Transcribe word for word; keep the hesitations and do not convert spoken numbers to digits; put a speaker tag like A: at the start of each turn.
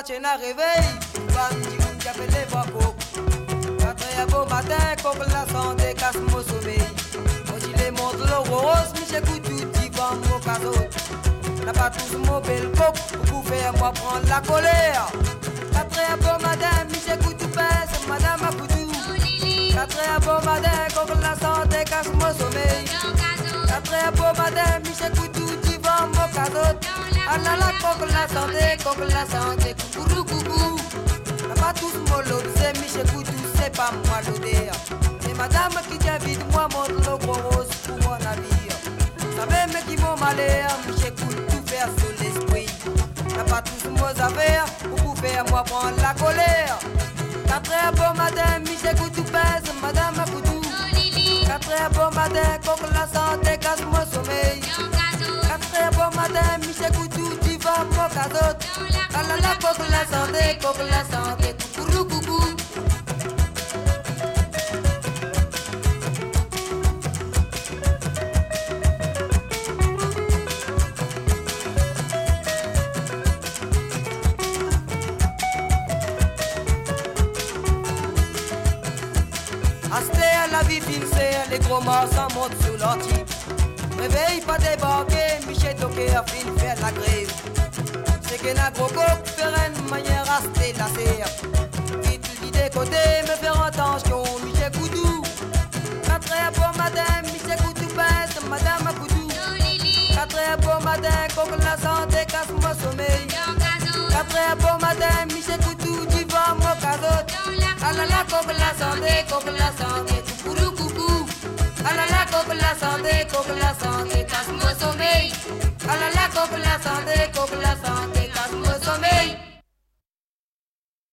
A: tu n'as réveillé. Bam, tu m'as appelé Bako. Quatre heures beau matin, coque la santé, casse mon sommeil. Quand il les montre le rose, mais j'écoute tout, tu vas mon cadeau. N'a pas tous mon bel coq, pour faire moi prendre la colère. Quatre heures beau matin, mais j'écoute tout, c'est madame à Koudou. Quatre heures beau matin, coque la santé, casse mon sommeil. Quatre heures beau matin, mais j'écoute tout, tu vas mon cadeau. Ah là là, coque la santé, coque la santé, coucou, coucou. N'a pas tous mon lot, c'est Michel Coutou, c'est pas moi l'odeur. C'est madame qui t'invite, moi montre le gros rose pour mon navire. Ça même qui vont malheur, Michel Coutou faire sur l'esprit. N'a pas tous mon affaires, pour faire moi prendre la colère. Quatre heures bon matin, Michel Coutou pèse, madame à Coutou. Quatre heures bon matin, coque la santé, casse mon sommeil. Quatre heures bon matin, Michel Coutou, tu vas mon cadeau. Ah là là, coque la santé, coque la santé, coucou, coucou. Asté à la vie fincée, les gros morts s'en montent sous l'ortie. Réveille pas débarquer, Michel Toqué a fini faire la grève. C'est que la gros coq ferait une manière à se délasser. Vite lui des côtés, me faire attention, Michel Coutou. Quatre heures bon matin, Michel Coutou pèse, madame à Coutou. Quatre heures bon matin, coque la santé, casse mon sommeil. Quatre heures bon matin, Michel Coutou, tu vas mon cadeau. Ah là là, coque la santé, coque la santé, coucou, coucou. Ah là là, coque la santé, coque la santé, casse mon sommeil. Ah là là.